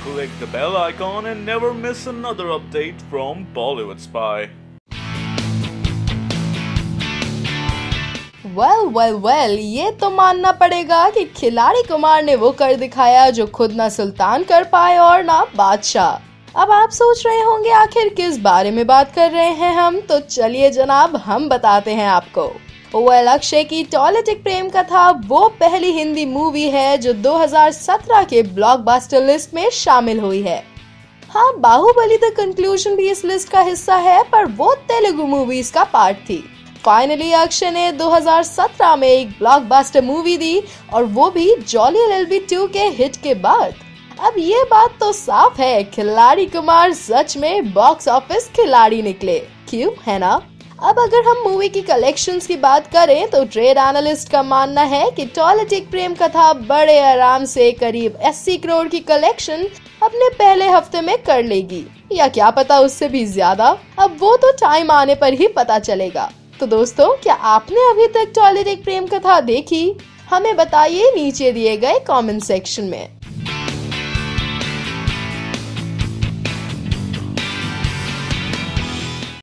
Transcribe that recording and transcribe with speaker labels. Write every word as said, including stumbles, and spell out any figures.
Speaker 1: click the bell icon and never miss another update from Bollywood Spy.
Speaker 2: Well well well ये तो मानना पड़ेगा कि खिलाड़ी कुमार ने वो कर दिखाया जो खुद ना सुल्तान कर पाए और ना बादशाह। अब आप सोच रहे होंगे आखिर किस बारे में बात कर रहे हैं हम, तो चलिए जनाब हम बताते हैं आपको। वेल अक्षय की टॉयलेटिक प्रेम कथा वो पहली हिंदी मूवी है जो दो हज़ार सत्रह के ब्लॉकबस्टर लिस्ट में शामिल हुई है। हाँ, बाहुबली द कंक्लूजन भी इस लिस्ट का हिस्सा है, पर वो तेलुगु मूवीज का पार्ट थी। फाइनली अक्षय ने दो हज़ार सत्रह में एक ब्लॉकबस्टर मूवी दी, और वो भी जॉली एलएलबी टू के हिट के बाद। अब ये बात तो साफ है, खिलाड़ी कुमार सच में बॉक्स ऑफिस खिलाड़ी निकले, क्यों है ना। अब अगर हम मूवी की कलेक्शंस की बात करें तो ट्रेड एनालिस्ट का मानना है कि टॉयलेटिक प्रेम कथा बड़े आराम से करीब अस्सी करोड़ की कलेक्शन अपने पहले हफ्ते में कर लेगी, या क्या पता उससे भी ज्यादा। अब वो तो टाइम आने पर ही पता चलेगा। तो दोस्तों, क्या आपने अभी तक टॉयलेटिक प्रेम कथा देखी? हमें बताइए नीचे दिए गए कमेंट सेक्शन में।